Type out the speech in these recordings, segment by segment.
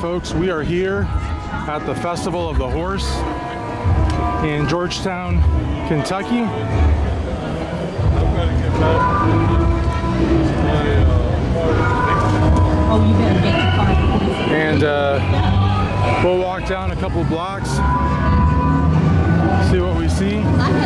folks, we are here at the Festival of the Horse in Georgetown, Kentucky. And we'll walk down a couple blocks, see what we see.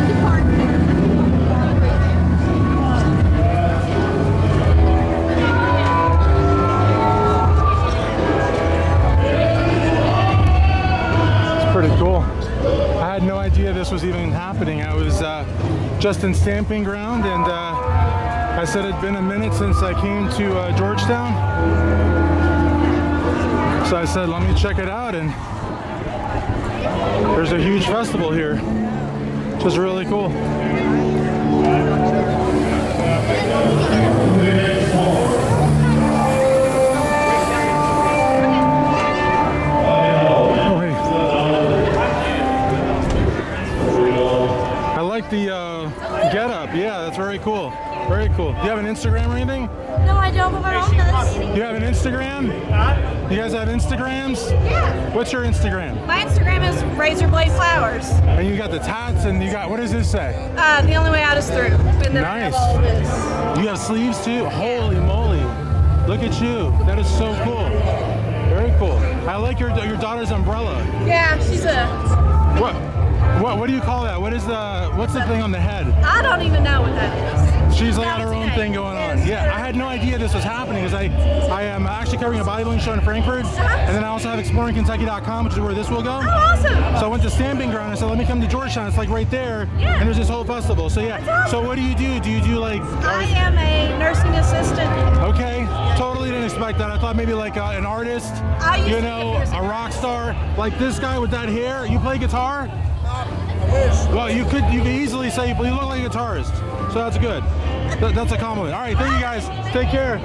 Pretty cool. I had no idea this was even happening. I was just in stamping ground, and I said it'd been a minute since I came to Georgetown. So I said, let me check it out, and there's a huge festival here, which is really cool. The get up, yeah, that's very cool. Very cool. Do you have an Instagram or anything? No, I don't, but my mom does. You have an Instagram? You guys have Instagrams? Yeah. What's your Instagram? My Instagram is Razorblade Flowers. And you got the tats, and you got, what does this say? The only way out is through. And then nice. I have all this. You have sleeves too? Holy moly. Look at you. That is so cool. Very cool. I like your daughter's umbrella. Yeah, she's a... What do you call that? What's the thing on the head? I don't even know what that is. She's got her own thing going on. Yeah, I had no idea this was happening because I am actually covering a bodybuilding show in Frankfurt, and then I also have exploringkentucky.com, which is where this will go. Oh, awesome! So I went to Stamping Ground. I said, let me come to Georgetown. It's like right there, and there's this whole festival. So yeah. Awesome. So what do you do? Do you do like? I am a nursing assistant. Okay. Totally didn't expect that. I thought maybe like an artist, you know, a rock star, like this guy with that hair. You play guitar? Well, you could easily say you look like a guitarist, so that's good. That's a compliment. All right, thank you guys. Take care.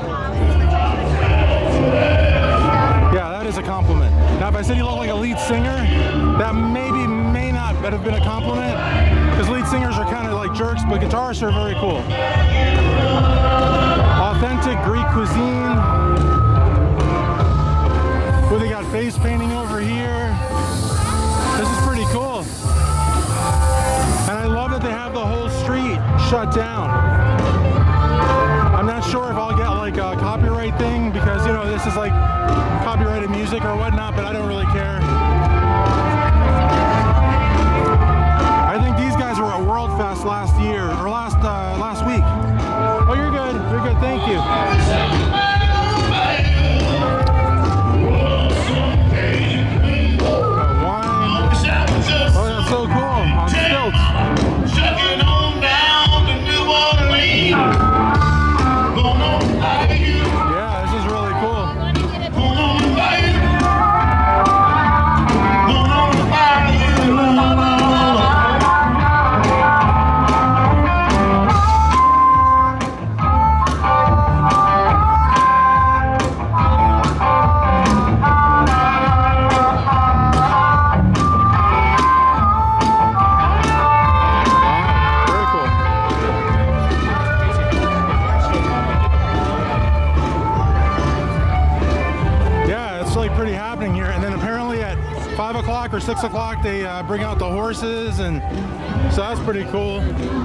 Yeah, that is a compliment. Now, if I said you look like a lead singer, that may not have been a compliment, because lead singers are kind of like jerks, but guitarists are very cool. Authentic Greek cuisine. Well, they got face painting over here. This is pretty cool. And I love that they have the whole street shut down. I'm not sure if I'll get like a copyright thing because, you know, this is like copyrighted music or whatnot, but I don't really care. I think these guys were at World Fest last year, or last week. Oh, you're good. You're good. Thank you. Oh, that's so cool. On stilts. Shucking on down to New Orleans. Yeah, this is really cool. Or 6 o'clock they bring out the horses, and so that's pretty cool.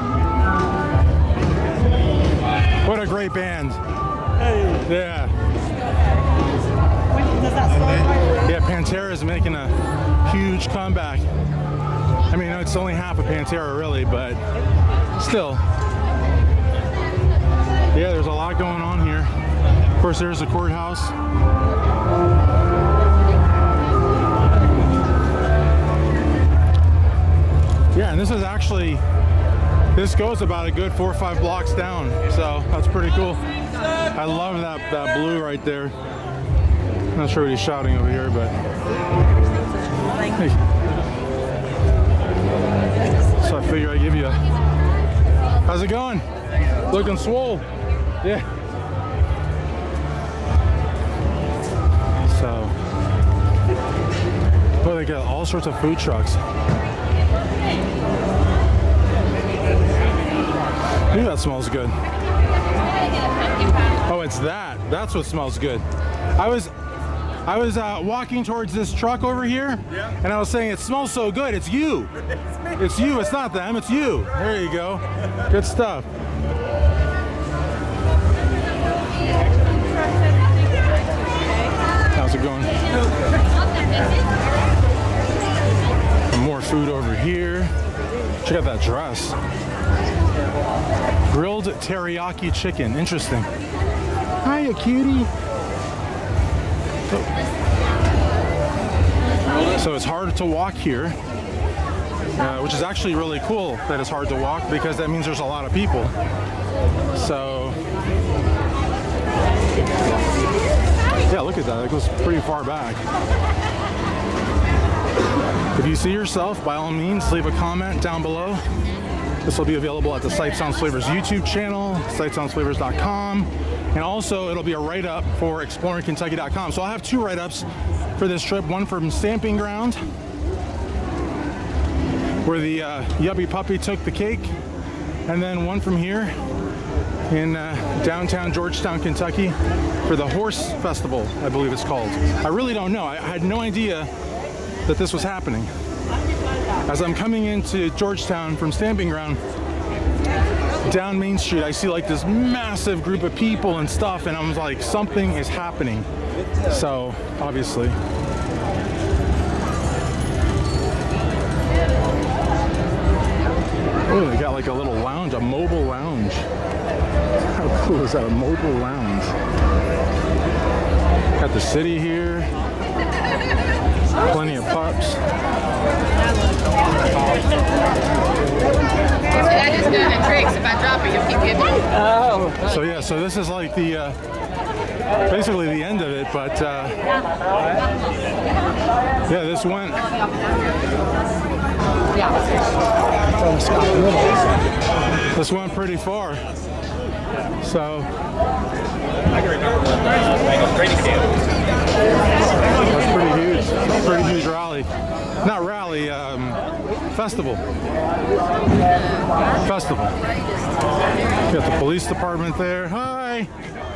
What a great band. Yeah. Yeah, Pantera is making a huge comeback. I mean, it's only half of Pantera really, but still. Yeah, there's a lot going on here. Of course, there's the courthouse. Yeah, and this is actually, this goes about a good 4 or 5 blocks down, so that's pretty cool. I love that blue right there. I'm not sure what he's shouting over here, but hey. So I figure I'd give you a, how's it going? Looking swole. Yeah. So, well, they got all sorts of food trucks. Ooh, that smells good. Oh, it's that. That's what smells good. I was walking towards this truck over here, and I was saying, it smells so good. It's you. It's you. It's not them. It's you. There you go. Good stuff. How's it going? And more food over here. Check out that dress. Grilled teriyaki chicken. Interesting. Hiya, cutie. So it's hard to walk here, which is actually really cool that it's hard to walk because that means there's a lot of people. So yeah, look at that. It goes pretty far back. If you see yourself, by all means, leave a comment down below. This will be available at the Sight Sounds Flavors YouTube channel, sightsoundsflavors.com, and also it'll be a write-up for exploringkentucky.com. So I'll have 2 write-ups for this trip, one from Stamping Ground, where the Yubby Puppy took the cake, and then one from here in downtown Georgetown, Kentucky, for the Horse Festival, I believe it's called. I really don't know. I had no idea that this was happening. As I'm coming into Georgetown from Stamping Ground, down Main Street, I see like this massive group of people and stuff, and I'm like, something is happening. So, obviously. Oh, they got like a little lounge, a mobile lounge. How cool is that, a mobile lounge? Got the city here. Plenty of pups. I just do the tricks. If I drop it, you'll keep giving. Oh. So yeah, so this is like the basically the end of it, but yeah, this went. This went pretty far. So that's pretty huge. Pretty huge rally. Not rally, festival. Festival. Got the police department there. Hi.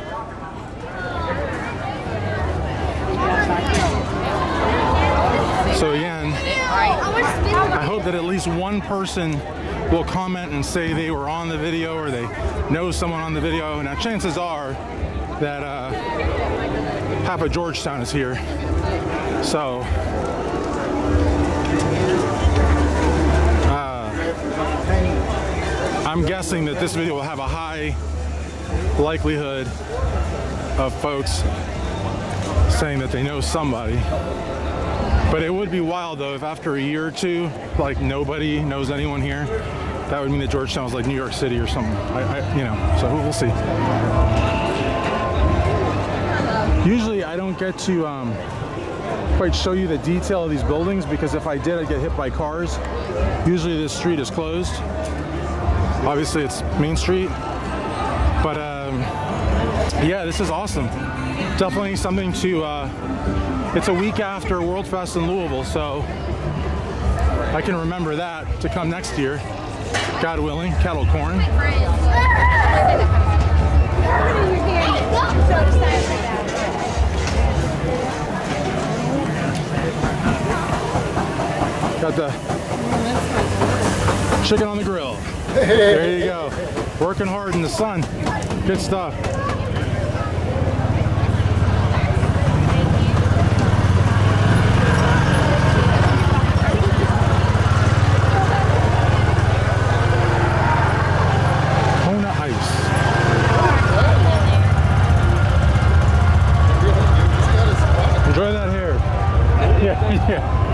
So again, I hope that at least one person will comment and say they were on the video or they know someone on the video. Now chances are that half of Georgetown is here. So I'm guessing that this video will have a high likelihood of folks saying that they know somebody. But it would be wild though if after a year or two, like nobody knows anyone here. That would mean that Georgetown was like New York City or something. You know, so we'll see. Usually I don't get to quite show you the detail of these buildings because if I did, I'd get hit by cars. Usually this street is closed. Obviously it's Main Street, but yeah, this is awesome. Definitely something to, it's a week after World Fest in Louisville, so I can remember that to come next year, God willing, kettle corn. Got the chicken on the grill. There you go. Working hard in the sun. Good stuff. Kona ice. Enjoy that hair. Yeah, yeah.